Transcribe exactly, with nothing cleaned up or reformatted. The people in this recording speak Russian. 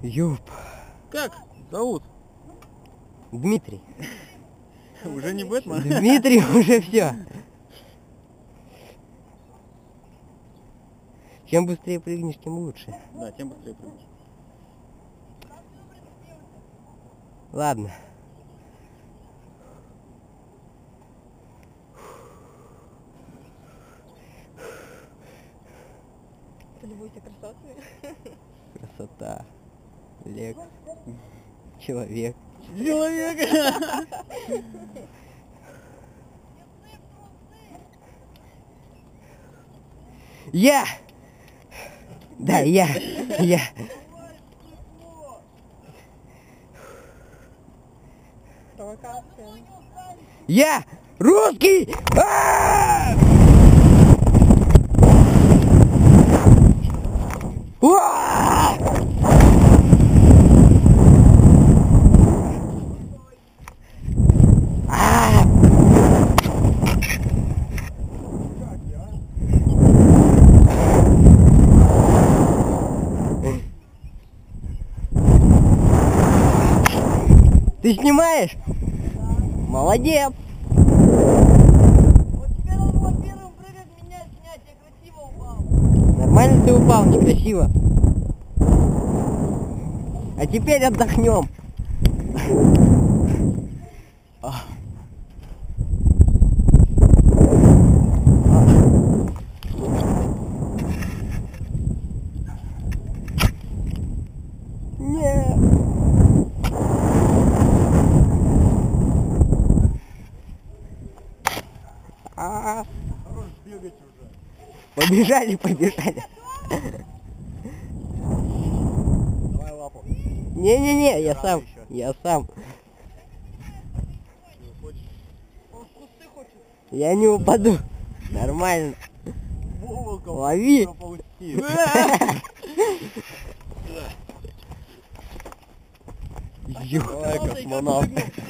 Юп. Как зовут? Дмитрий. Уже не Бэтмен? Дмитрий, уже все. Чем быстрее прыгнешь, тем лучше. Да, тем быстрее прыгнешь. Ладно. Полюбуйся красотой. Красота. Лек. Человек. Человек! Я! Да, я! Я! Провокация. Я! Русский! А! Уа! А! Ты снимаешь? Молодец! Вот тебе надо было первым прыгать, меня снять, я красиво упал. Нормально ты упал, некрасиво. А теперь отдохнем. Нет. А, Хорош бегать уже. побежали, побежали. Давай лапу. Не-не-не, я сам, я сам. Хочешь? Он в кусты хочет. Я не упаду. Нормально. Волоком. Лови. Пропусти. Ё. Давай, космонавт.